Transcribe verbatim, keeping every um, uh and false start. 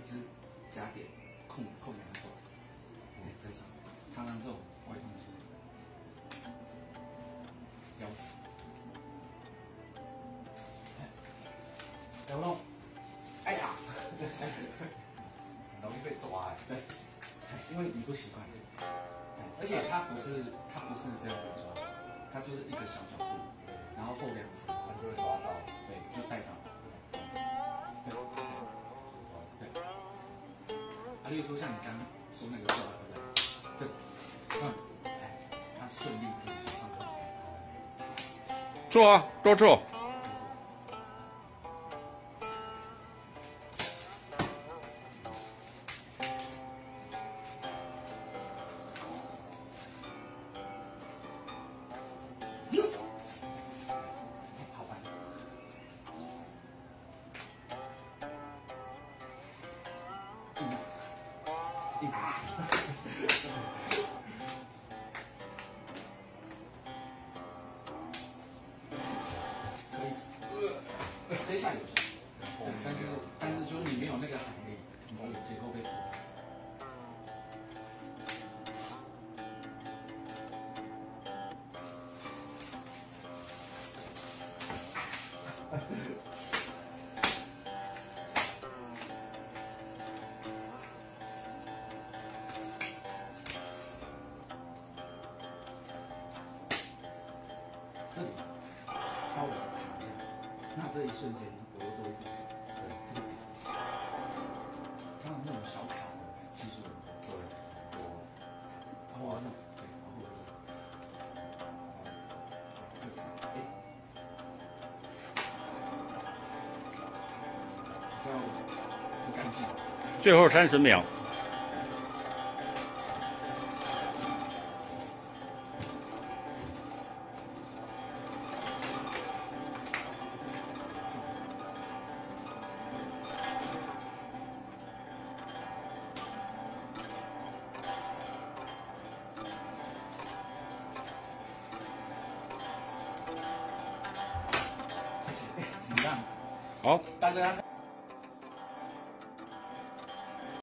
支夹点控控两手，哎，在上，螳螂这种外动型，腰式，有动，哎呀， 很容易被抓哎， 对，因为你不习惯，而且它不是它不是这样被抓，它就是一个小角度，然后后两指， 它就会抓到， 对，就带到。 啊，例如说像你刚刚说那个做法，对不对？这，嗯，哎，它顺利可以上手。 做啊，多做。 好吧。嗯。 一把，可以，这一下有效，但是但是就是你没有那个喊力，你有结构被破。这里稍微卡一下，那这一瞬间我又多一只手，对，这个点，他们那种小卡的技术很多，对，多，然后这，对，然后这，这个，哎，比较不干净。 最后三十秒。 你让， 好， 大家。